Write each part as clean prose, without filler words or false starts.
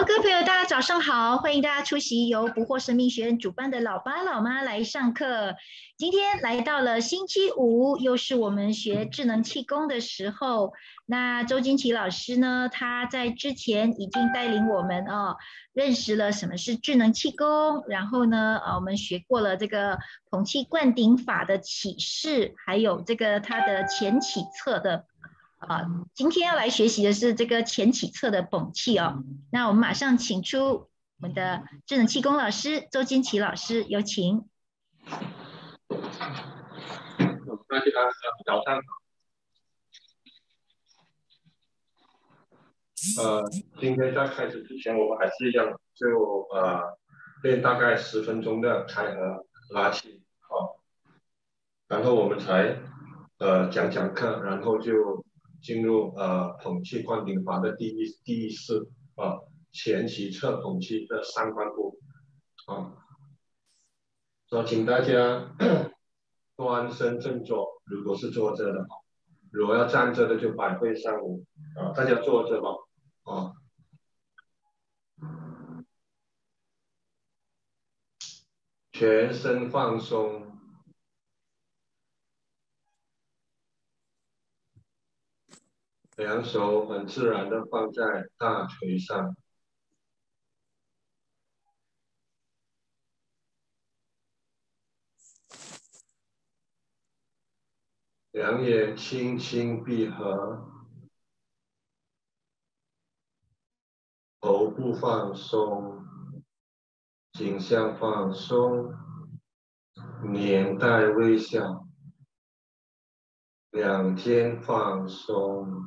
各位朋友，大家早上好！欢迎大家出席由不惑生命学院主办的老爸老妈来上课。今天来到了星期五，又是我们学智能气功的时候。那周金奇老师呢，他在之前已经带领我们认识了什么是智能气功，然后呢，我们学过了这个捧气灌顶法的起势，还有这个它的前起侧的。今天要来学习的是这个前起侧的捧气哦。那我们马上请出我们的智能气功老师周金奇老师，有请。 大家早上好。今天在开始之前，我们还是一样，就练大概10分钟的开合拉气然后我们才讲课，然后就进入捧气灌顶法的第一式前起侧捧气的上半部请大家端身正坐，如果是坐着的如果要站着的就摆会上午大家坐着吧全身放松，两手很自然的放在大腿上，两眼轻轻闭合，头部放松，颈项放松，脸带微笑，两肩放松，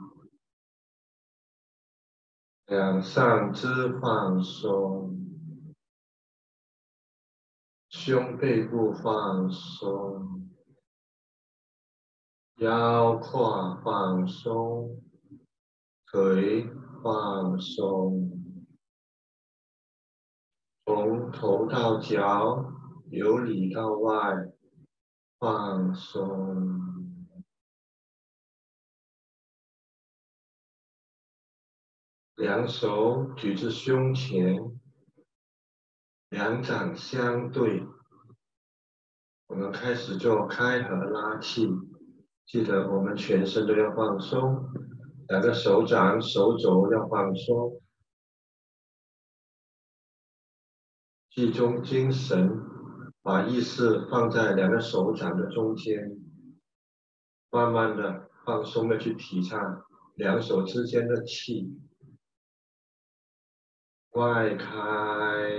两上肢放松，胸背部放松，腰胯放松，腿放松，从头到脚，由里到外放松。两手举至胸前，两掌相对。我们开始做开合拉气，记得我们全身都要放松，两个手掌、手肘要放松，集中精神，把意识放在两个手掌的中间，慢慢的放松的去体察两手之间的气，外开，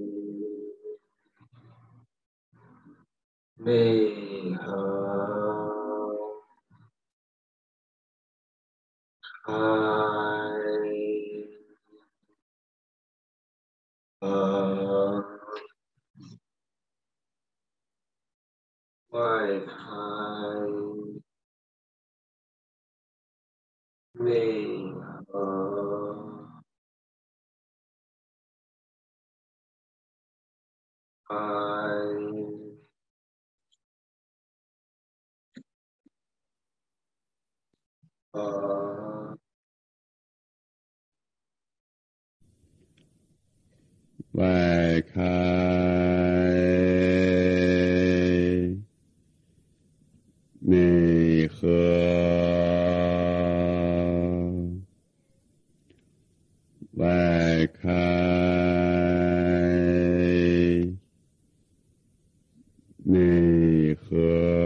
内合，开，合，外开，内合，开，合， 外开，内合，外开，内合，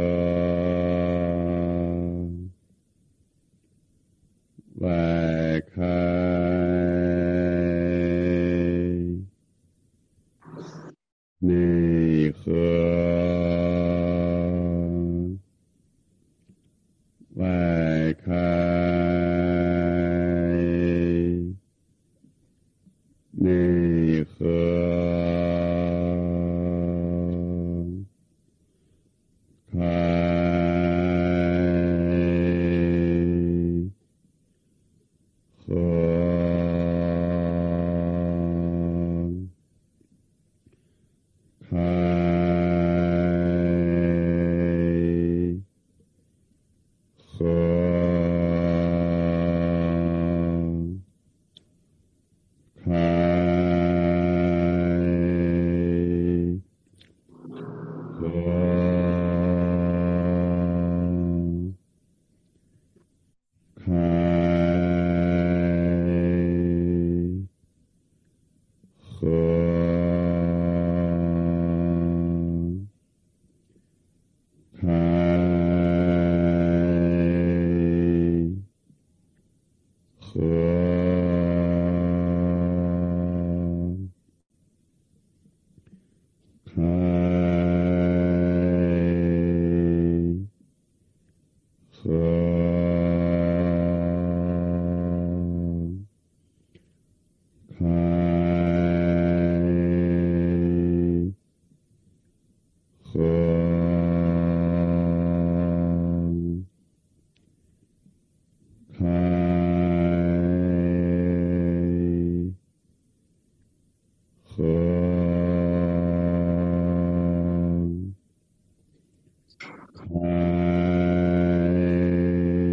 外开，内合，外开，内合，开，合，开，合，开。 开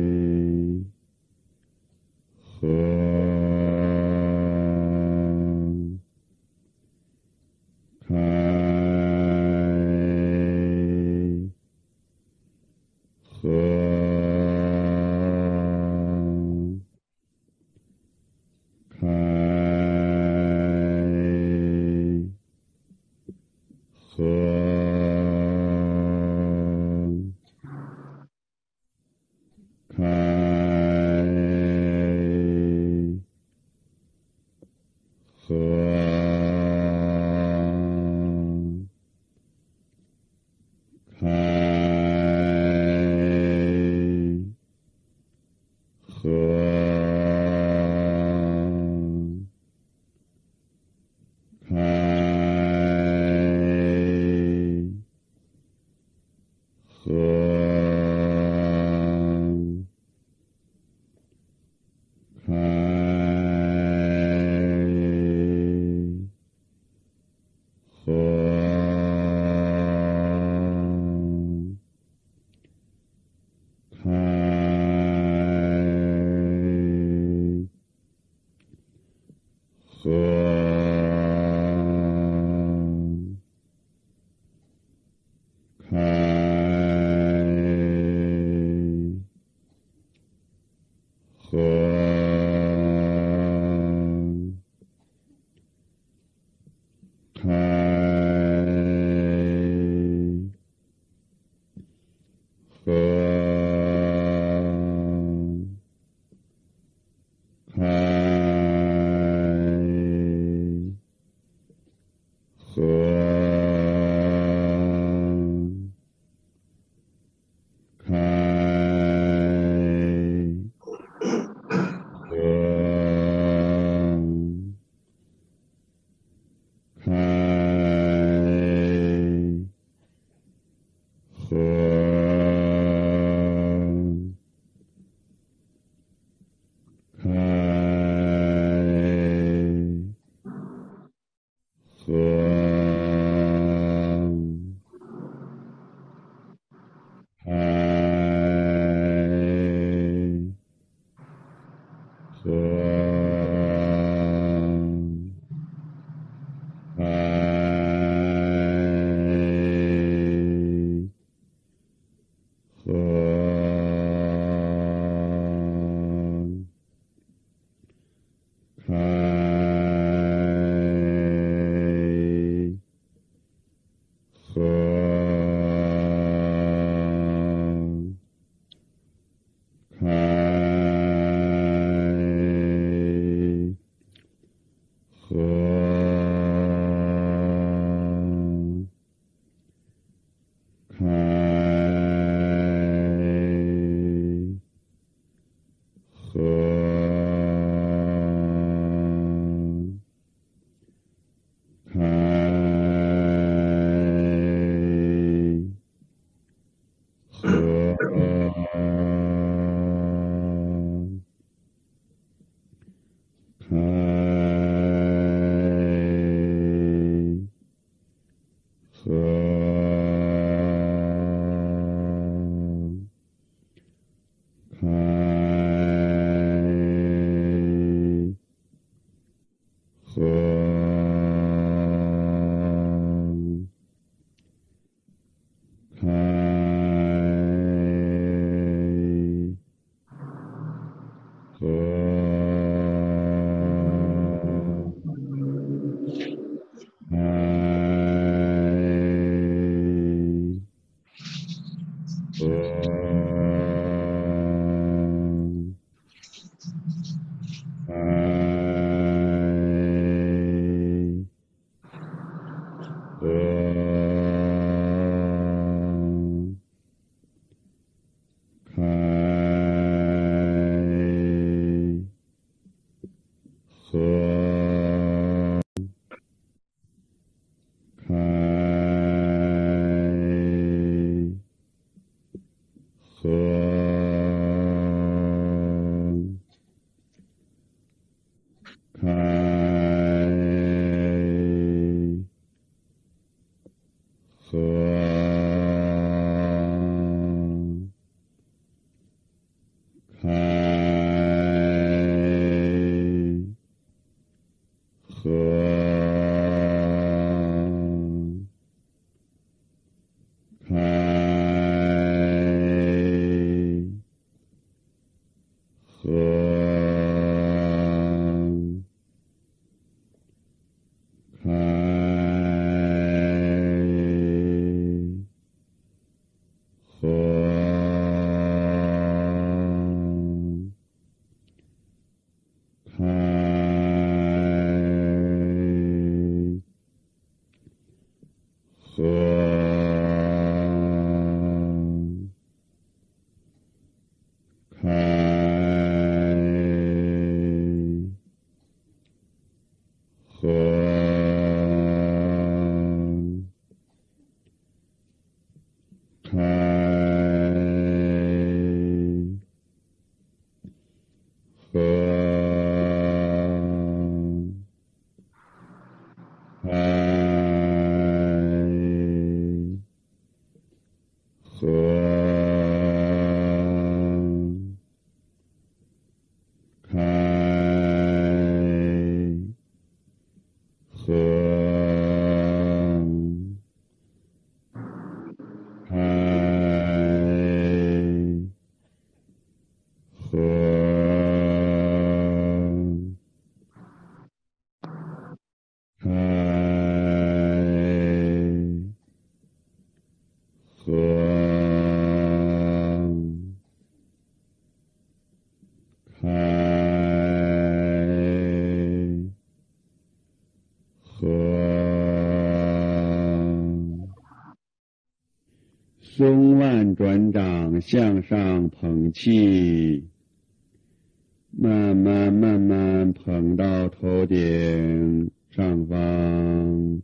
松腕转掌向上捧气，慢慢捧到头顶上方，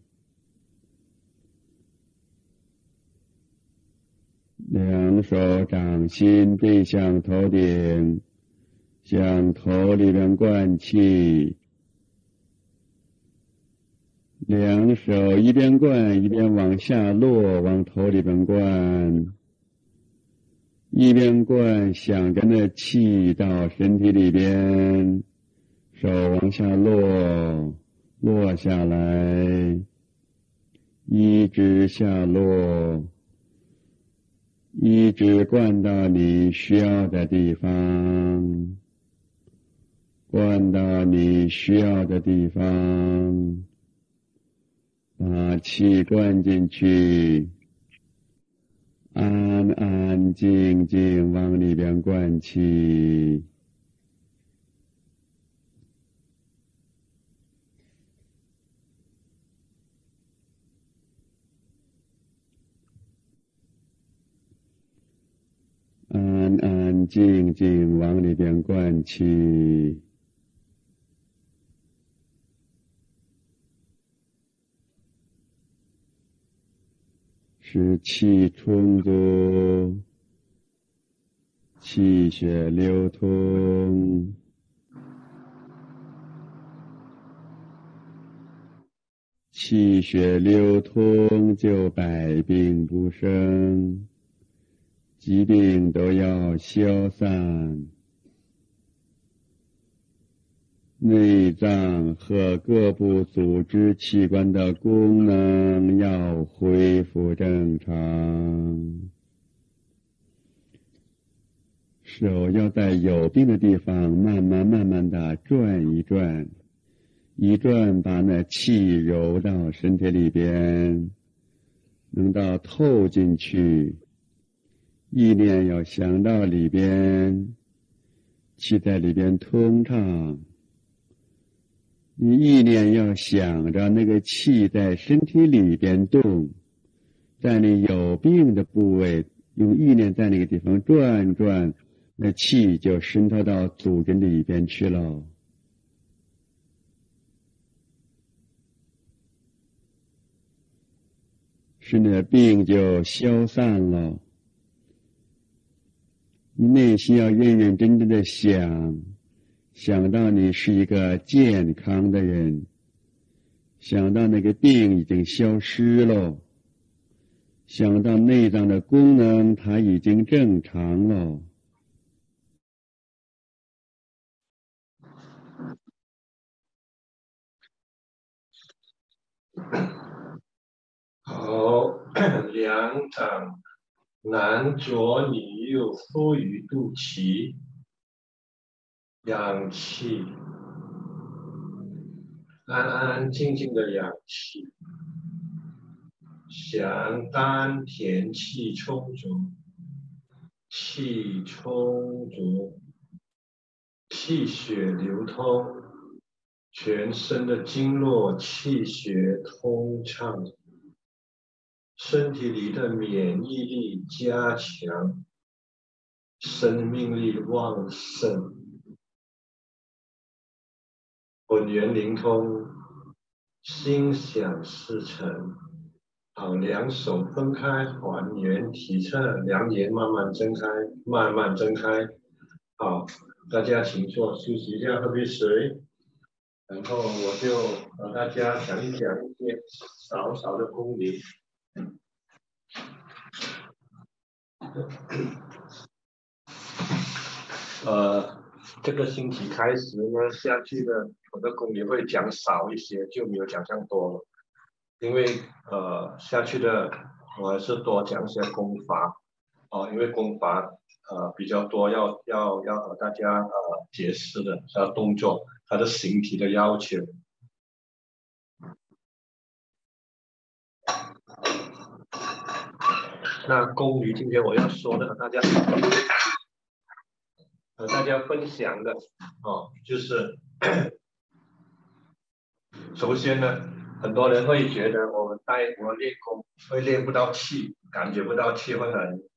两手掌心对向头顶，向头里边灌气，两手一边灌一边往下落，往头里边灌，一边灌想着那气到身体里边，手往下落，落下来，一直下落，一直灌到你需要的地方，灌到你需要的地方，把气灌进去，安安静静往里边灌气。安安静静往里边灌气，使气充足，气血流通，气血流通就百病不生，疾病都要消散，内脏和各部组织器官的功能要恢复正常。手要在有病的地方慢慢地转一转，一转把那气揉到身体里边，能到透进去。意念要想到里边，气在里边通畅。你意念要想着那个气在身体里边动，在你有病的部位，用意念在那个地方转转，那气就渗透到组织里边去了。使你的病就消散了。你内心要认认真真的想到你是一个健康的人，想到那个病已经消失了，想到内脏的功能它已经正常了。 好，两掌男左女右敷于肚脐，氧气，安安静静的氧气，想丹田气充足，气充足，气血流通，全身的经络气血通畅，身体里的免疫力加强，生命力旺盛，本源灵通，心想事成。好，两手分开，还原体侧，两眼慢慢睁开，慢慢睁开。好，大家请坐，休息一下，喝杯水。然后我就和大家讲一讲一些少少的公理。这个星期开始呢，下去的我的公理会讲少一些，就没有讲这样多了。因为下去的我还是多讲一些功法因为功法比较多，要和大家解释的，它的动作，它的形体的要求。那功理今天我要说的和大家分享的就是首先呢，很多人会觉得我练功会练不到气感觉不到气，会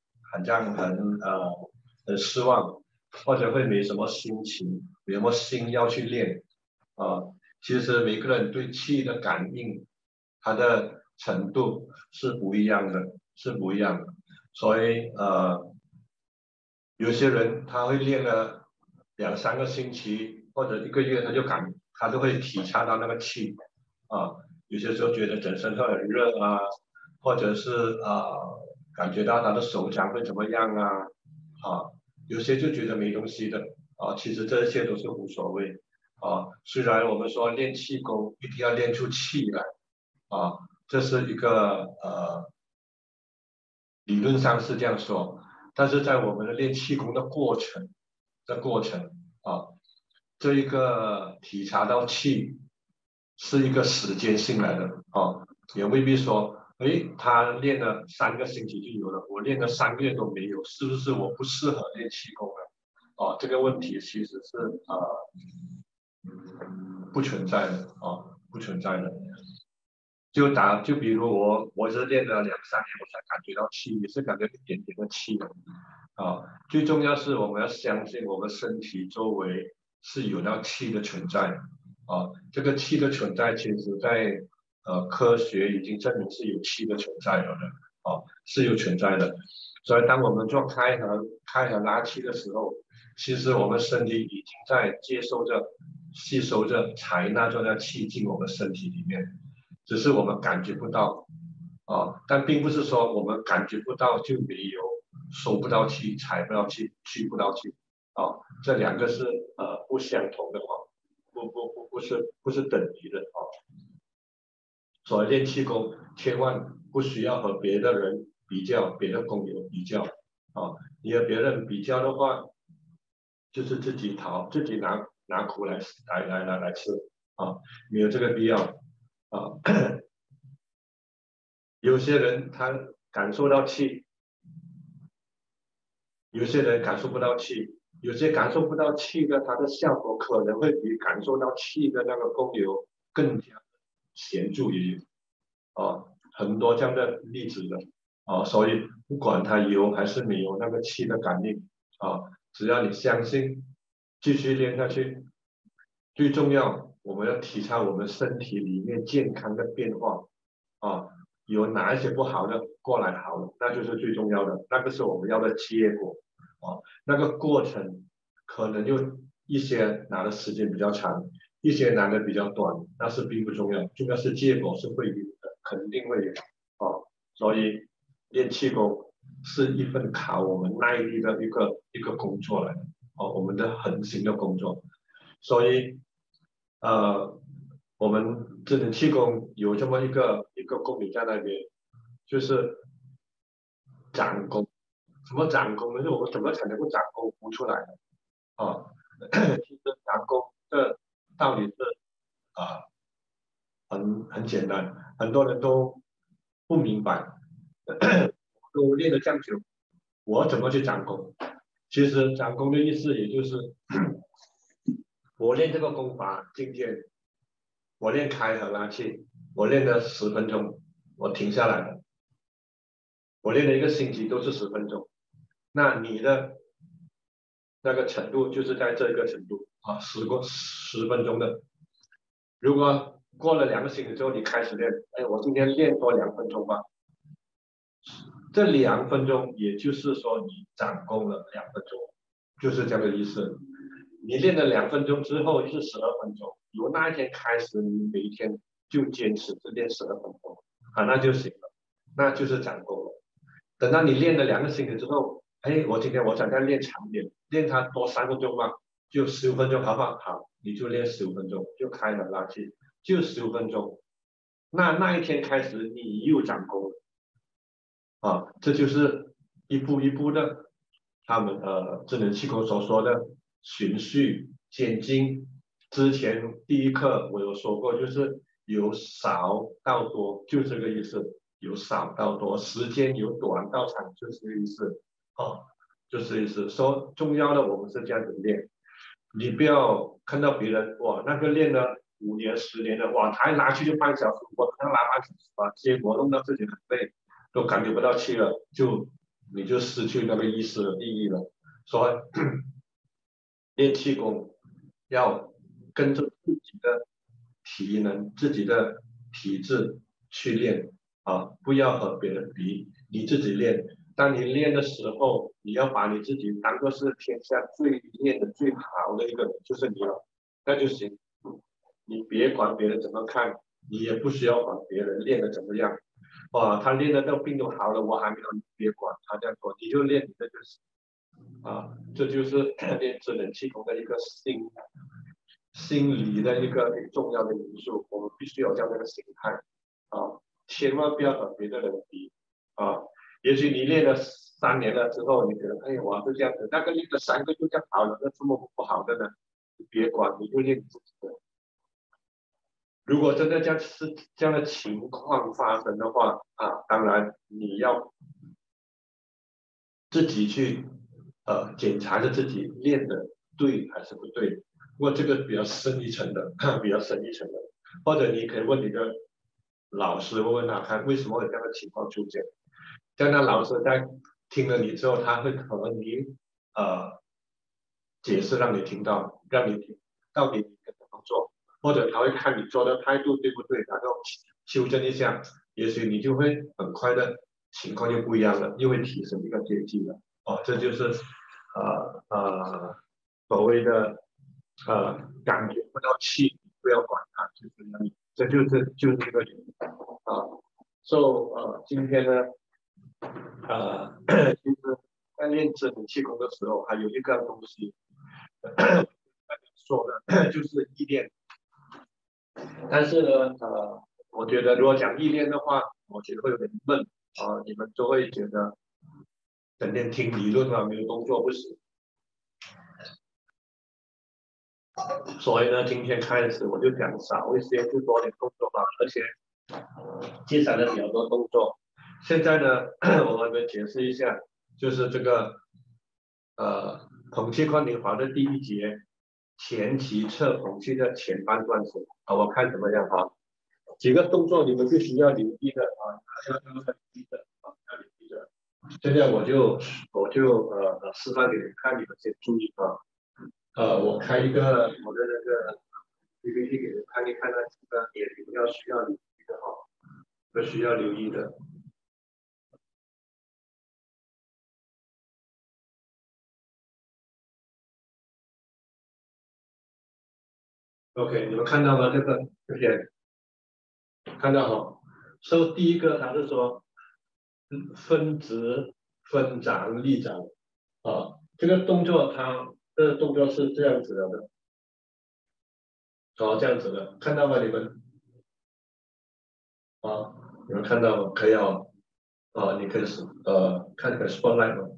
很失望，或者会没什么心情，没什么心要去练其实每个人对气的感应，它的程度是不一样的，所以有些人他会练了2、3个星期或者1个月，他就会体察到那个气有些时候觉得整身会很热或者是感觉到他的手掌会怎么样有些就觉得没东西的其实这些都是无所谓虽然我们说练气功一定要练出气来这是一个理论上是这样说，但是在我们的练气功的过程这一个体察到气是一个时间性来的也未必说他练了3个星期就有了，我练了3个月都没有，是不是我不适合练气功了这个问题其实是不存在的不存在的。就比如我是练了2、3年，我才感觉到气，也是感觉一点点的气最重要是我们要相信我们身体周围是有那气的存在这个气的存在，其实在科学已经证明是有气的存在了的是有存在的。所以当我们做开合拉气的时候，其实我们身体已经在接收着、吸收着、采纳着那气进我们身体里面，只是我们感觉不到但并不是说我们感觉不到就没有收不到气、采不到气、去不到气这2个是不相同的不是等于的所以练气功千万不需要和别的人比较，别的功友比较你和别人比较的话，就是自己拿苦来吃没有这个必要有些人他感受到气，有些人感受不到气，有些感受不到气的，它的效果可能会比感受到气的那个功友更加显著也有很多这样的例子的所以不管他有还是没有那个气的感应只要你相信，继续练下去，最重要我们要体察我们身体里面健康的变化有哪一些不好的过来好了，那就是最重要的，那个是我们要的结果那个过程可能就一些拿的时间比较长，一些拿的比较短，那是并不重要，重要是结果是会有的，肯定会有所以练气功是一份考我们耐力的一个工作来的我们的恒心的工作，所以我们智能气功有这么一个功底在那边，就是掌功。什么掌功呢？就是我们怎么才能够掌功呼出来的其实掌功的道理是很简单，很多人都不明白都练了这样久，我怎么去掌功？其实掌功的意思也就是我练这个功法，今天我练开合拉气，我练了10分钟，我停下来了，我练了1个星期都是10分钟，那你的那个程度就是在这个程度10分钟的。如果过了2个星期之后，你开始练，我今天练多2分钟吧，这2分钟也就是说你掌功了2分钟，就是这样的意思。你练了2分钟之后就是12分钟，由那一天开始，你每一天就坚持只练12分钟那就行了，那就是掌功了。等到你练了2个星期之后，我今天我想再练长点，练它多3分钟吧，就15分钟好不好？好，你就练15分钟，就开合拉气，就15分钟。那一天开始你又掌功了这就是一步一步的，他们智能气功所说的循序渐进。之前第1课我有说过，就是由少到多，就这个意思。由少到多，时间由短到长，就是这个意思就是意思。说重要的我们是这样子练，你不要看到别人哇那个练了5年10年的哇，他一拿去就半小时，我可能拿半小时吧，结果弄到自己很累都感觉不到气了，你就失去那个意义了。所以练气功要跟着自己的体能、自己的体质去练啊，不要和别人比，你自己练。当你练的时候，你要把你自己当做是天下练的最好的一个人，就是你了，那就行。你别管别人怎么看，你也不需要管别人练的怎么样。他练的到病都好了，我还没有，你别管他这样说，你就练你的就行。这就是练智能气功的一个心理的一个很重要的因素，我们必须有这样的一个心态千万不要和别的人比啊。也许你练了3年了之后，你觉得哎，我是这样子，那个练了3个就这样好了，那怎么不好的呢？你别管，你就练自己的。如果真的是这样的情况发生的话当然你要自己去检查着自己练的对还是不对。不过这个比较深一层的，或者你可以问你的老师，问他看为什么有这样的情况出现。这样那老师在听了你之后，他会和你解释，让你听到到底你该怎么做，或者他会看你做的态度对不对，然后修正一下，也许你就会很快的情况就不一样了，又会提升一个阶级了。这就是所谓的感觉不到气，不要管它，就是那里，这就是这个原因今天呢其实在练智能气功的时候，还有一个东西说的就是意念。但是呢我觉得如果讲意念的话，我觉得会有点闷你们都会觉得整天听理论没有动作不行。所以呢，今天开始我就讲少一些，就多点动作吧，而且介绍了比较多动作。现在呢，我们解释一下，就是这个捧气宽宁华的第1节前提侧捧气的前半段时我看怎么样几个动作你们必须要留意的要留意的要留意的。现在我就示范给你们看，你们先注意我开一个我的那个 PPT 给你们看一看几个点需要留意的都需要留意的。OK， 你们看到吗？这边看到第一个他是说分直、分掌、立掌这个动作是这样子的这样子的，看到吗？你们你们看到吗？可以你可以看这个 spotlight 吗？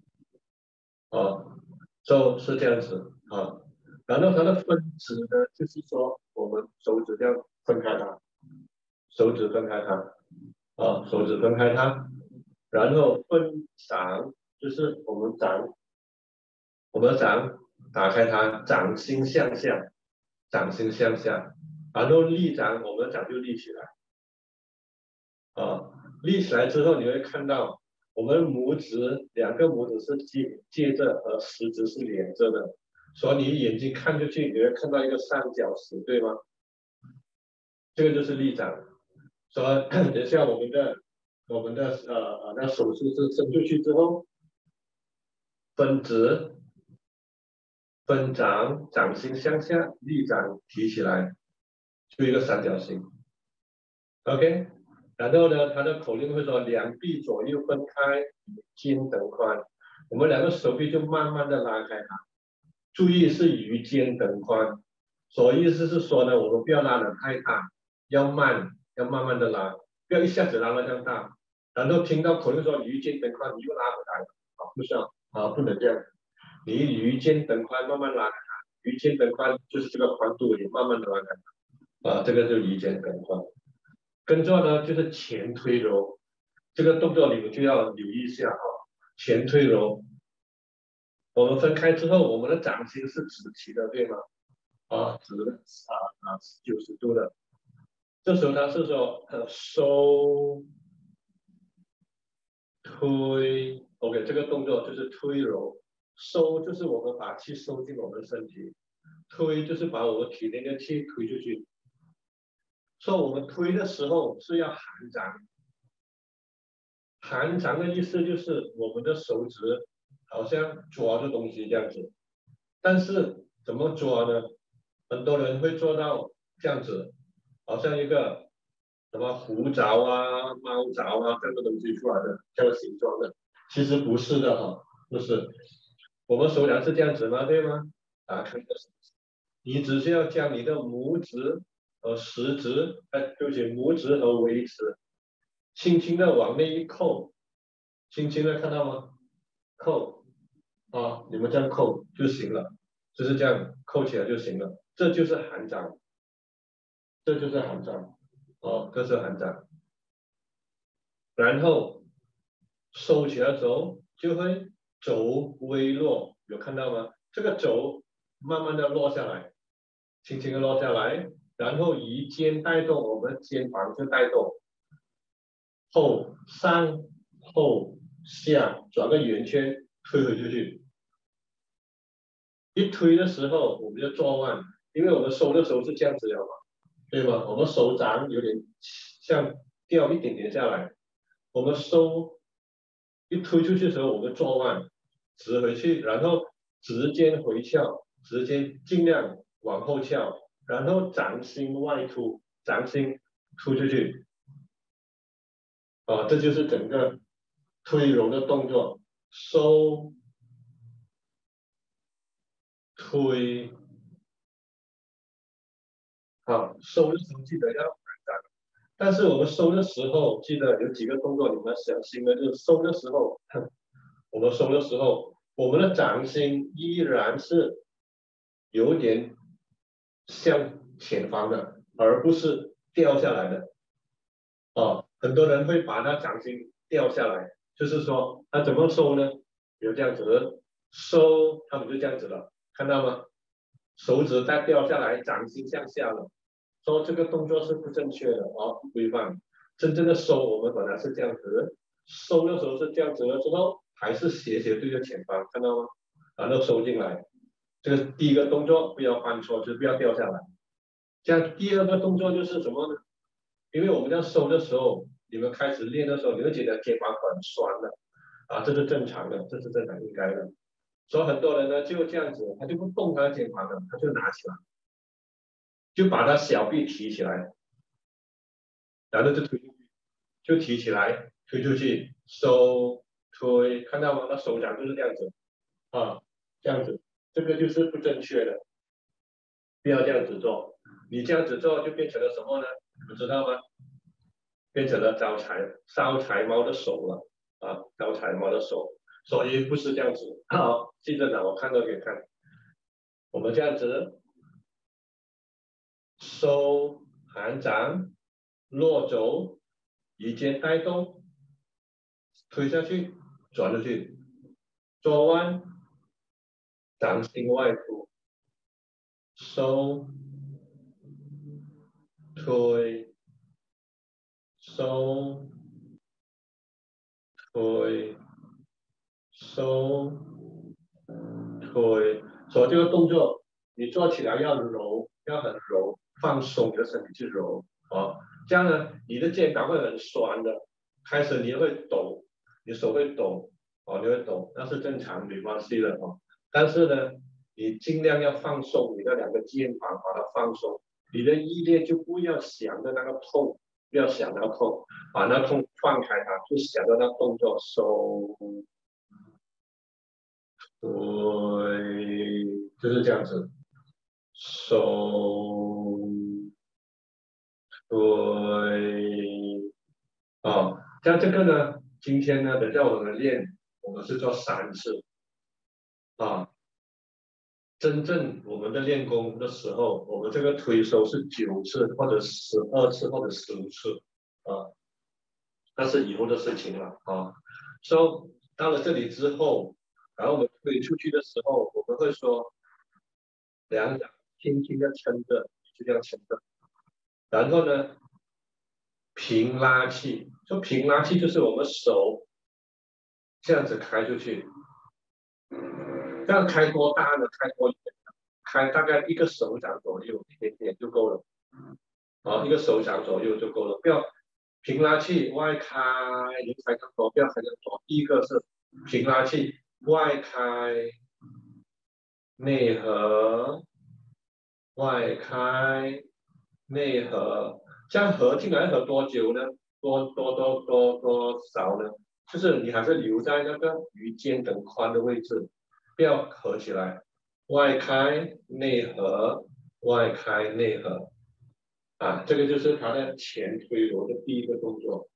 是这样子然后它的分指呢，就是说我们手指这样分开它，手指分开它，然后分掌就是我们掌打开它，掌心向下，然后立掌，我们的掌就立起来立起来之后你会看到我们2个拇指是接着和食指是连着的，所以你眼睛看出去你会看到一个三角形，对吗？这个就是立掌。所以等一下我们的那手势是伸出去之后，分指、分掌，掌心向下，立掌提起来，就一个三角形。OK。然后呢，它的口令会说2臂左右分开，与肩等宽。我们2个手臂就慢慢的拉开它，注意是与肩等宽。所以意思是说呢，我们不要拉得太大，要慢慢的拉，不要一下子拉得这样大。然后听到口令说与肩等宽，你又拉回来了不是不能这样。你与肩等宽慢慢拉开它，与肩等宽就是这个宽度，你慢慢的拉开它这个就与肩等宽。跟着呢就是前推揉，这个动作你们就要留意一下前推揉，我们分开之后，我们的掌心是直齐的，对吗？直的90度的。这时候它是说收推 ，OK， 这个动作就是推揉，收就是我们把气收进我们的身体，推就是把我们体内的气推出去。所以我们推的时候是要含掌，含掌的意思就是我们的手指好像抓着东西这样子，但是怎么抓呢？很多人会做到这样子，好像一个什么狐爪啊、猫爪啊这个东西出来的这个形状的，其实不是的哈，不是。我们手掌是这样子吗？对吗？打开的手指，你只是要将你的拇指和食指，对不起，拇指和尾指，轻轻的往内一扣，轻轻的看到吗？扣啊，你们这样扣就行了，就是这样扣起来就行了，这就是含掌，这就是含掌，哦，这是含掌。然后收起来手就会肘微落，有看到吗？这个肘慢慢的落下来，轻轻的落下来，然后以肩带动，我们肩膀就带动，后上后下转个圆圈推回去。一推的时候我们就做腕，因为我们收的时候是这样子的嘛，对吗？我们手掌有点像掉一点点下来，我们收一推出去的时候，我们做腕直回去，然后指尖回翘，指尖尽量往后翘，然后掌心外凸，掌心突出去，啊，这就是整个推揉的动作，收推，好，收的时候记得要反掌，但是我们收的时候记得有几个动作你们要小心的，就是收的时候，我们收的时候，我们的掌心依然是有点向前方的，而不是掉下来的。哦，很多人会把它掌心掉下来，就是说他怎么收呢？有这样子的收，他们就这样子了，看到吗？手指再掉下来，掌心向下了，说这个动作是不正确的哦，不规范。真正的收，我们本来是这样子，收的时候是这样子了之后，还是斜斜对着前方，看到吗？然后收进来，这个第一个动作不要犯错，就是不要掉下来。这样第二个动作就是什么呢？因为我们要收的时候，你们开始练的时候，你会觉得肩膀很酸的，啊，这是正常的，这是正常应该的。所以很多人呢就这样子，他就不动他的肩膀了，他就拿起来，就把他小臂提起来，然后就推出去，就提起来推出去，收推，看到吗？那手掌就是这样子啊，这样子，这个就是不正确的，不要这样子做。你这样子做就变成了什么呢？你们知道吗？变成了招财猫的手了啊，招财猫的手，所以不是这样子。好，记着呢，我看到给看，我们这样子收含掌，落肘，移肩带动，推下去，转出去，做弯，掌心外凸，收，推，收，推，收，推，所以这个动作你做起来要柔，要很柔，放松你的身体去揉啊，这样呢，你的肩膀会很酸的，开始你会抖，你手会抖，哦，你会抖，那是正常，没关系的哦。但是呢，你尽量要放松你的两个肩膀，把它放松，你的意念就不要想着那个痛，不要想到痛，把那痛放开它，就想着那动作收。对，就是这样子，手，对，啊，像这个呢，今天呢，等下我们练，我们是做3次，啊，真正我们的练功的时候，我们这个推收是9次或者12次或者15次，啊，那是以后的事情了，啊，so 到了这里之后，然后我们推出去的时候，我们会说。两掌轻轻的撑着，就这样撑着。然后呢，平拉气，说平拉气就是我们手这样子开出去，这样开多大呢？开多远呢？开大概一个手掌左右，一点点就够了。一个手掌左右就够了，不要平拉气外开，你才能多，不要才能多。第一个是平拉气外开，内合，外开，内合，这样合进来合多久呢？多少呢？就是你还是留在那个鱼肩等宽的位置，不要合起来，外开内合，外开内合。这个就是它的前推揉的第一个动作，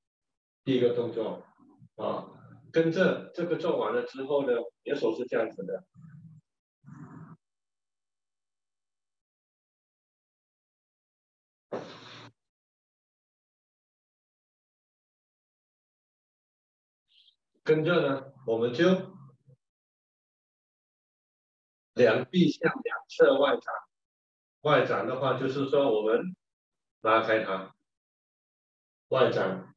啊，跟着这个做完了之后呢，你的手是这样子的，跟着呢，我们就两臂向两侧外展，外展的话就是说我们拉开它，外展，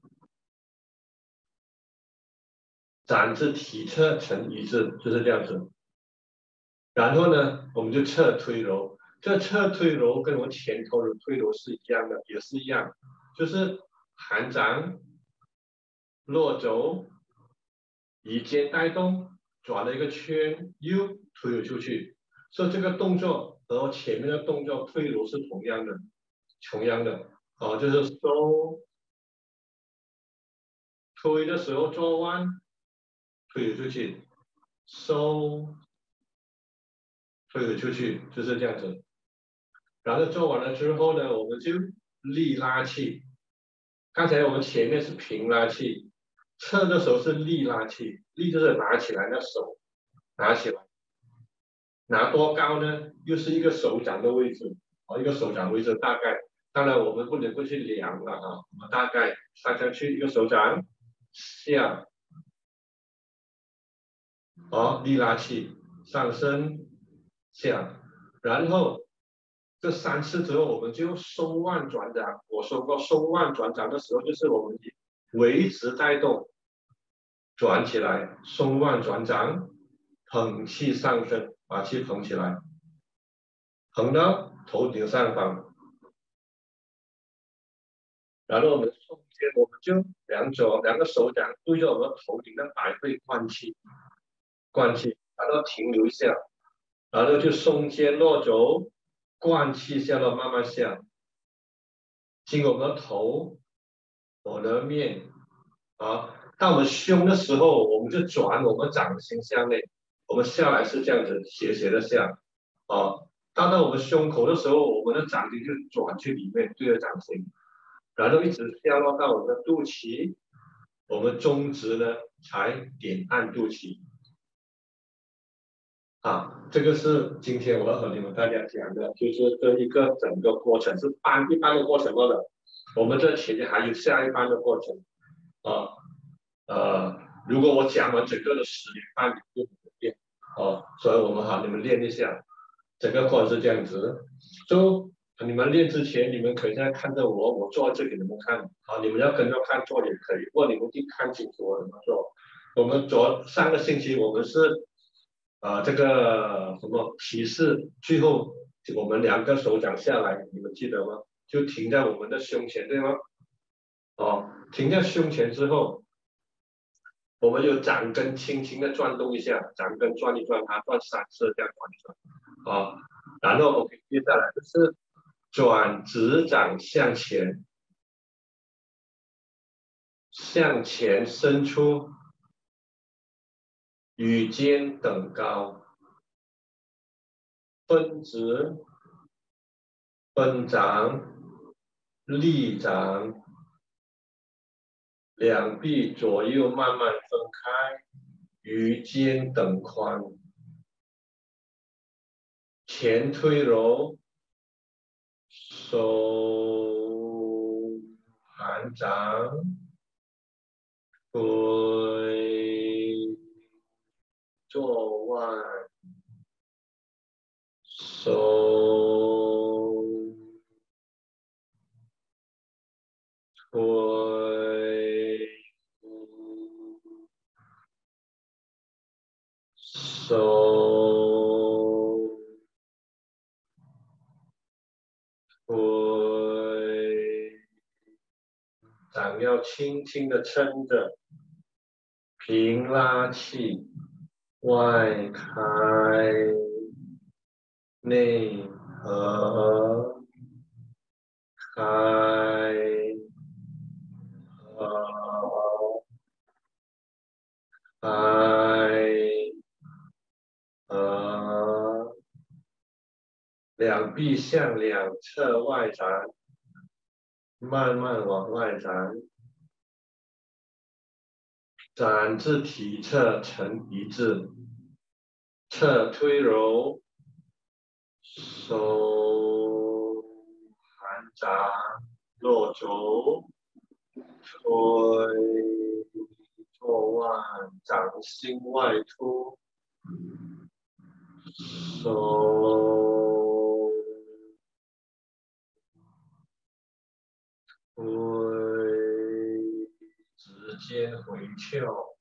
展至体侧成一致，就是这样子。然后呢，我们就侧推揉，这侧推揉跟我们前头的推揉是一样的，也是一样，就是含掌、落肘、以肩带动，转了一个圈，又推了出去。所以这个动作和前面的动作推揉是同样的，就是收推的时候做弯，推了出去，收推了出去，就是这样子。然后做完了之后呢，我们就力拉气。刚才我们前面是平拉气，侧的时候是力拉气，力就是拿起来的手，拿起来，拿多高呢？又是一个手掌的位置，一个手掌位置大概，当然我们不能够去量了我们大概上下去一个手掌下，力拉气上升下，然后这3次之后，我们就收腕转掌。我说过，收腕转掌的时候，就是我们维持带动，转起来，收腕转掌，捧气上升，把气捧起来，捧到头顶上方。然后我们中间，我们就两个手掌对着我们头顶的百会灌气，然后停留一下，然后就松肩落肘，灌气下到慢慢下，经我们的头，我的面当我们胸的时候，我们就转我们掌心向内，我们下来是这样子斜斜的下到我们胸口的时候，我们的掌心就转去里面对着掌心，然后一直下落到我们的肚脐，我们中指呢才点按肚脐这个是今天我要和你们大家讲的，就是这一个整个过程是一般的过程了的，我们这前面还有下一班的过程如果我讲完整个的10年半，你就不练所以我们你们练一下，整个过程是这样子。就你们练之前，你们可以现在看着我做这给你们看你们要跟着看做也可以，不过你们一定看清楚我怎么做。我们上个星期我们是这个什么提示，最后我们2个手掌下来，你们记得吗？就停在我们的胸前，对吗？停在胸前之后，我们有掌根轻轻的转动一下，掌根转一转，它转3次，这样转一转然后 OK， 接下来就是转指掌向前，向前伸出，与肩等高，分指、分掌、立掌，两臂左右慢慢分开，与肩等宽。前推揉，手含掌，推做腕，手推掌要轻轻的撑着，平拉气，外开，内合，开，合，开，合，两臂向两侧外展，慢慢往外展，展至体侧成一致，侧推揉，手含掌，落肘，推，坐腕，掌心外凸，手，推，指尖回翘，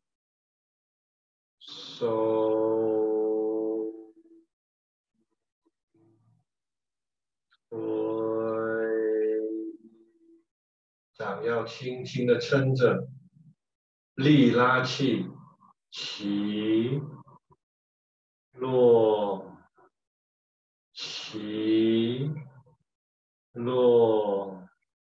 手，推，掌要轻轻的撑着，力拉气，起，落，起，落，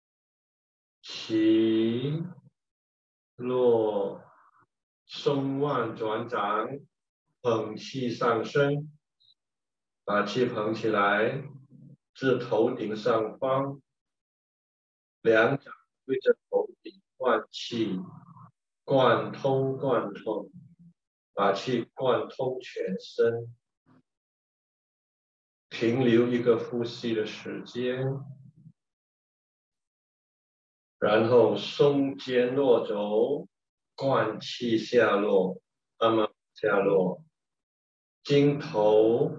起，落，松腕转掌，捧气上升，把气捧起来至头顶上方，两掌对着头顶灌气，贯通贯通，把气贯通全身，停留一个呼吸的时间，然后松肩落肘，灌气下落，慢慢下落，经头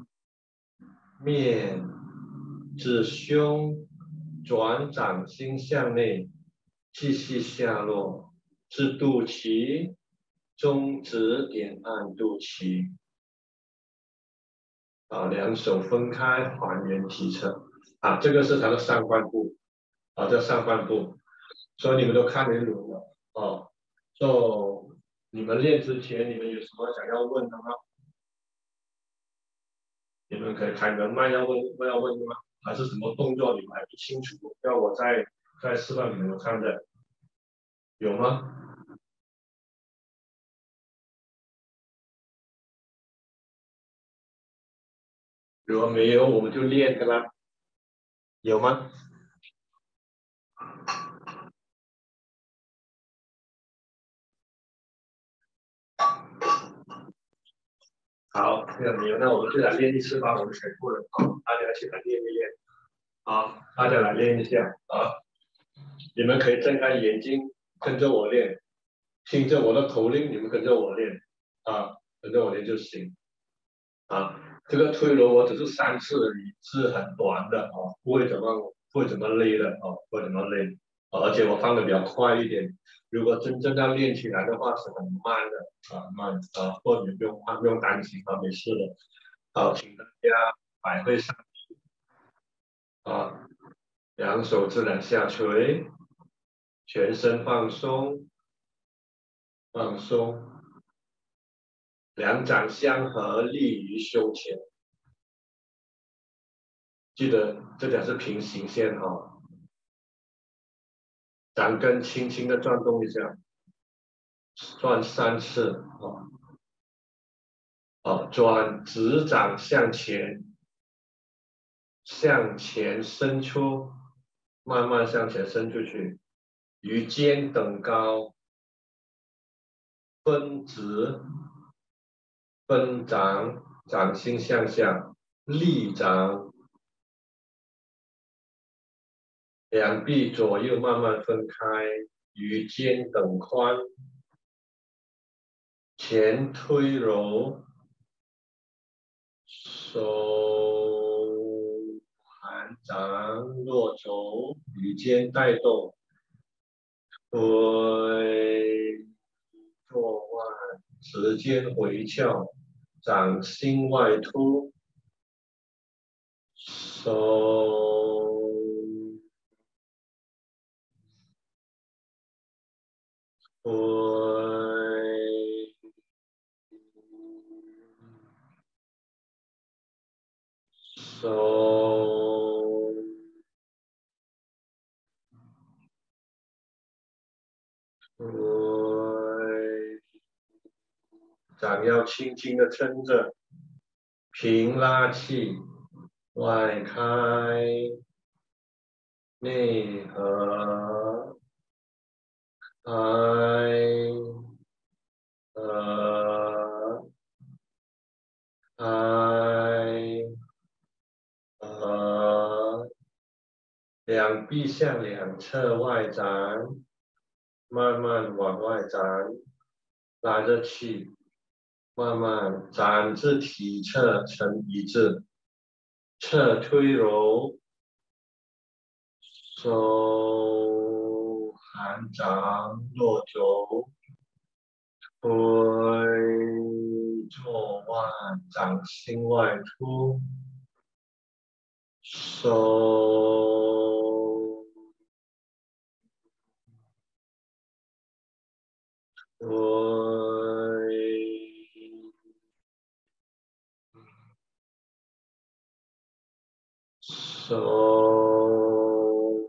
面至胸，转掌心向内，继续下落至肚脐，中指点按肚脐。两手分开，还原体侧。这个是它的上半部。这上半部，所以你们都看得懂了。你们练之前，你们有什么想要问的吗？你们可以开门麦要问的吗？还是什么动作你们还不清楚？要我再示范给你们看的，有吗？如果没有，我们就练的啦。有吗？好，没有，那我们就来练一次吧。我们全部人，大家一起来练一练。大家来练一下。你们可以睁开眼睛，跟着我练，听着我的口令，你们跟着我练。跟着我练就行。这个推揉我只是3次而已，是很短的不会怎么累的不会怎么累而且我放的比较快一点。如果真正要练起来的话，是很慢的慢或者不用担心没事的。请大家摆会上两手自然下垂，全身放松，放松，两掌相合，立于胸前。记得这点是平行线掌根轻轻的转动一下，转3次转指掌向前，向前伸出，慢慢向前伸出去，与肩等高，分指，分掌，掌心向下，立掌，两臂左右慢慢分开，与肩等宽，前推揉，手含掌落肘，与肩带动，推，坐腕，指尖回翘，掌心外凸，手， 掌要轻轻的撑着，平拉气，外开，内合，开，合，开，合，两臂向两侧外展，慢慢往外展，拉着气。慢慢展至体侧成一致，侧推揉，手含掌落肘，推坐腕，掌心外凸，手推。手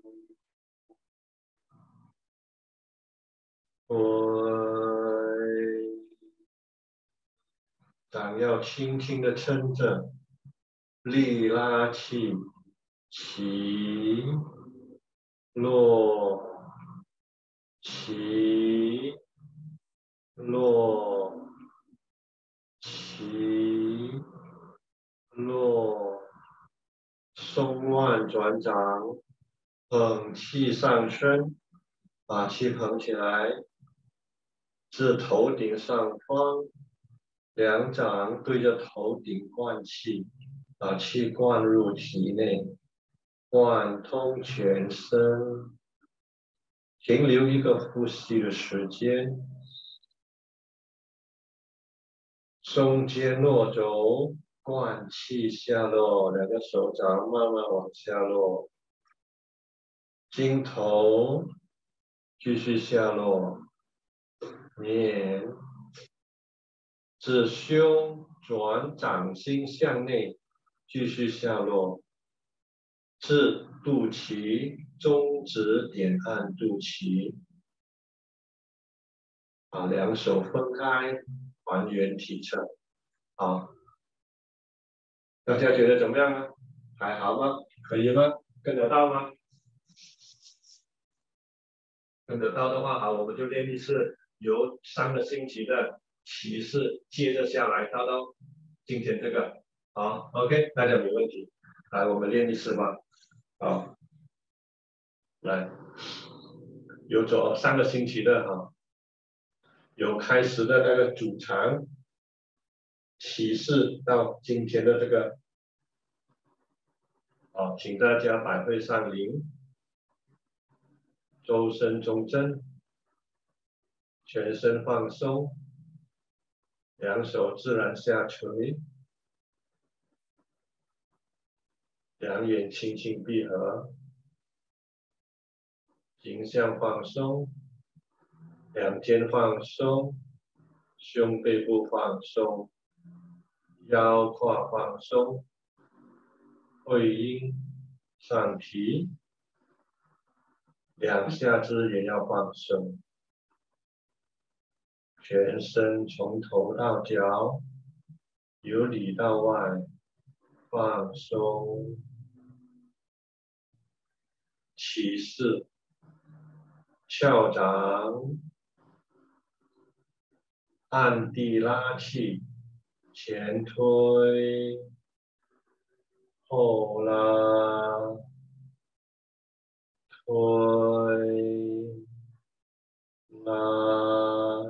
推，掌要轻轻的撑着，力拉气，起，落，起，落，起，落，松腕转掌，捧气上升，把气捧起来，至头顶上方，两掌对着头顶灌气，把气灌入体内，贯通全身，停留一个呼吸的时间。中间落肘，灌气下落，两个手掌慢慢往下落，经头继续下落，面至胸转掌心向内，继续下落，至肚脐，中指点按肚脐，把两手分开，还原体侧。好，大家觉得怎么样呢？还好吗？可以吗？跟得到吗？跟得到的话，好，我们就练一次由上个星期的骑士接着下来到今天这个。好 ，OK， 大家没问题。来，我们练一次吧。好，来，由上个星期的哈，有开始的那个主场骑士到今天的这个，好，请大家百会上灵，周身中正，全身放松，两手自然下垂，两眼轻轻闭合，颈项放松，两肩放松，胸背部放松，腰胯放松，会阴上提，两下肢也要放松，全身从头到脚，由里到外放松，起势，翘掌，按地拉气，前推，后拉，推，拉，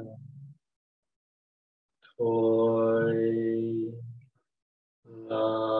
推，拉，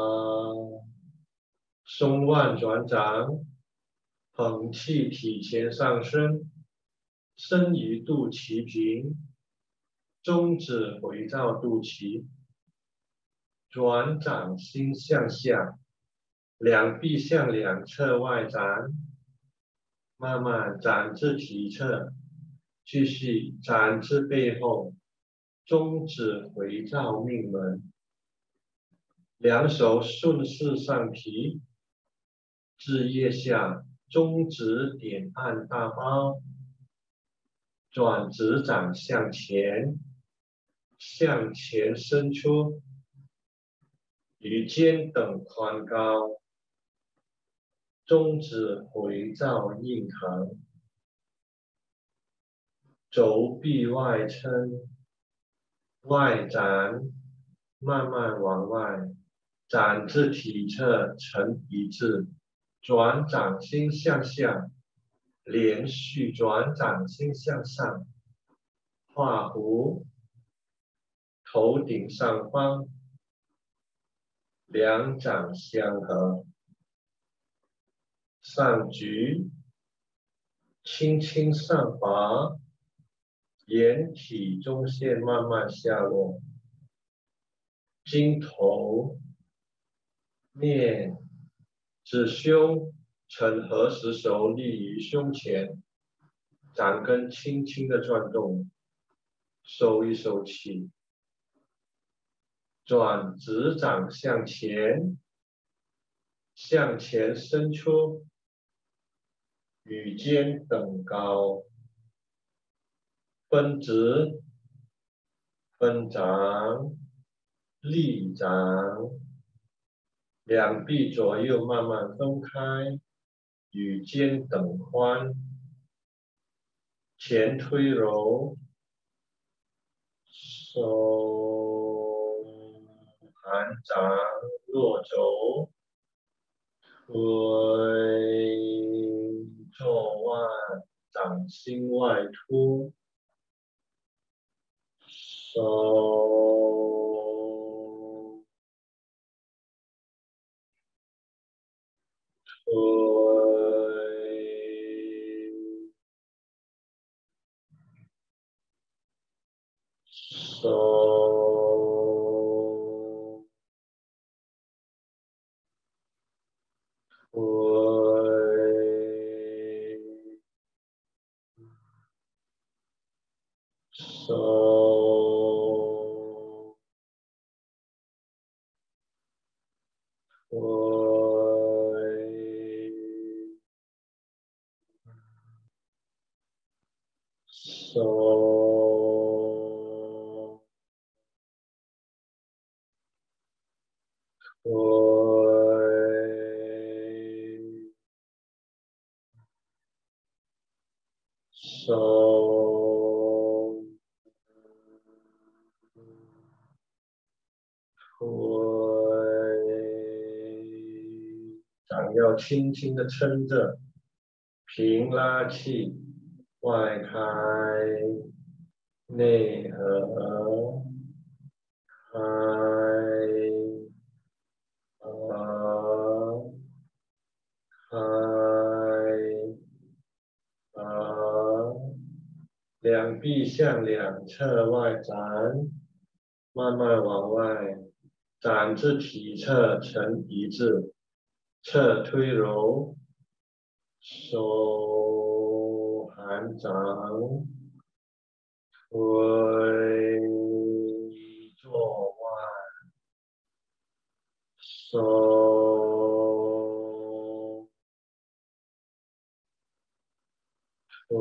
松腕转掌，捧气体前上升，身与肚脐平，中指回到肚脐，转掌心向下，两臂向两侧外展，慢慢展至体侧， 继续展至背后，中指回照命门，两手顺势上提，至腋下，中指点按大包，转指掌向前，向前伸出，与肩等宽高，中指回照印痕。肘臂外撑，外展，慢慢往外，展至体侧成一致，转掌心向下，连续转掌心向上，画弧，头顶上方，两掌相合，上举，轻轻上滑。沿体中线慢慢下落，经头、面、指胸呈合十手立于胸前，掌根轻轻的转动，收一收气，转指掌向前，向前伸出，与肩等高。分指、分掌、立掌，两臂左右慢慢分开，与肩等宽，前推揉，手含掌落肘，推坐腕，掌心外凸。手推手推手推手推手推，掌要轻轻的撑着，平拉气，外开，内合，开，合，开，合，两臂向两侧外展，慢慢往外，展至体侧成一致，侧推揉，手含掌，推坐腕，手推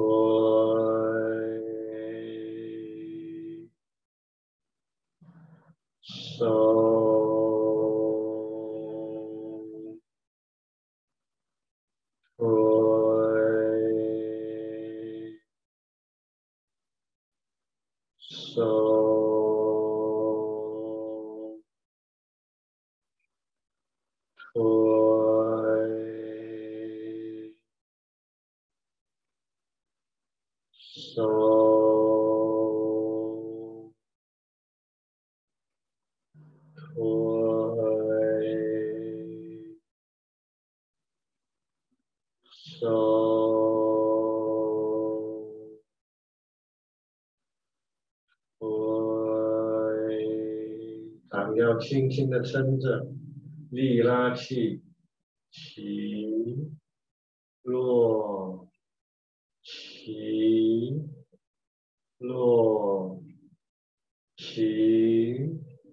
手推手推手推手推，掌要轻轻的撑着，力拉气，起，落，起， 落，起，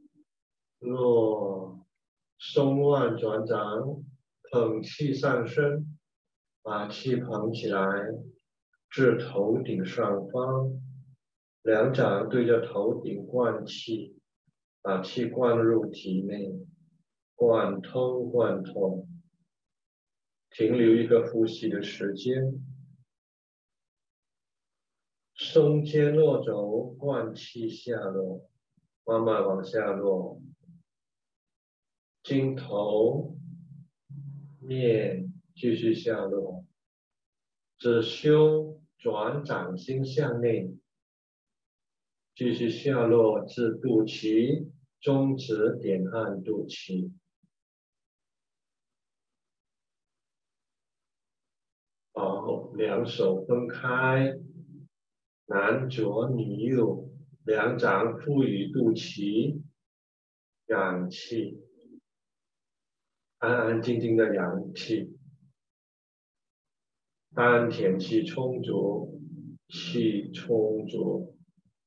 落，松腕转掌，捧气上升，把气捧起来，至头顶上方，两掌对着头顶灌气，把气灌入体内，贯通贯通，停留一个呼吸的时间。松肩落肘，灌气下落，慢慢往下落。经头面继续下落，只修转掌心向内，继续下落至肚脐，中指点按肚脐。好，两手分开。男左女右，两掌赋予肚脐，氧气，安安静静的氧气，丹田气充足，气充足，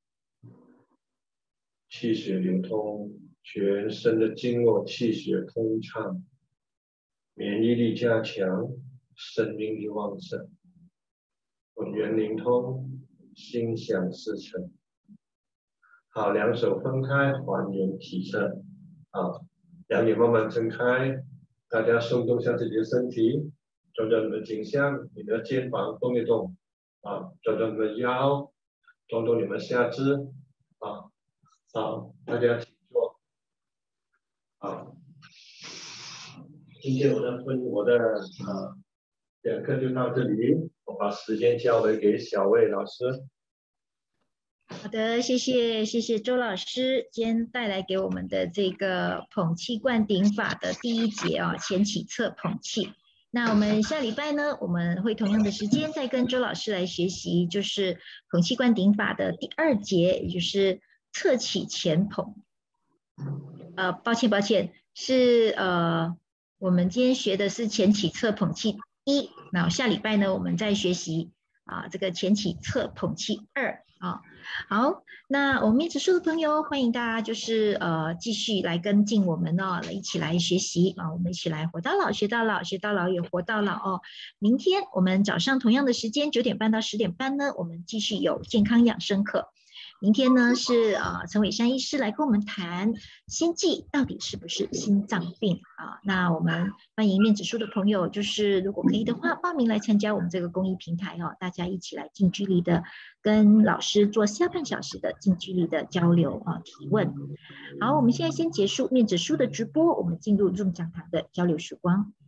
气血流通，全身的经络气血通畅，免疫力加强，生命力旺盛，混元灵通。心想事成。好，两手分开，还原体侧。好，两眼慢慢睁开，大家松动一下自己的身体，转转你们颈项，你的肩膀动一动，啊，转转你们腰，动动你们下肢，啊，好，大家请坐。好，今天我的讲课就到这里。我把时间交回给小魏老师。 好的，谢谢周老师今天带来给我们的这个捧气灌顶法的第一节啊，前起侧捧气。那我们下礼拜呢，我们会同样的时间再跟周老师来学习，就是捧气灌顶法的第二节，也就是侧起前捧。抱歉，是我们今天学的是前起侧捧气1，那下礼拜呢，我们再学习这个前起侧捧气2啊。好，那我们面子书的朋友，欢迎大家就是继续来跟进我们哦，一起来学习啊，我们一起来活到老学到老，学到老也活到老哦。明天我们早上同样的时间9点半到10点半呢，我们继续有健康养生课。明天呢是陈伟山医师来跟我们谈心悸到底是不是心脏病啊？那我们欢迎面子书的朋友，就是如果可以的话，报名来参加我们这个公益平台哦，大家一起来近距离的跟老师做下半小时的近距离的交流啊，提问。好，我们现在先结束面子书的直播，我们进入Zoom讲堂的交流时光。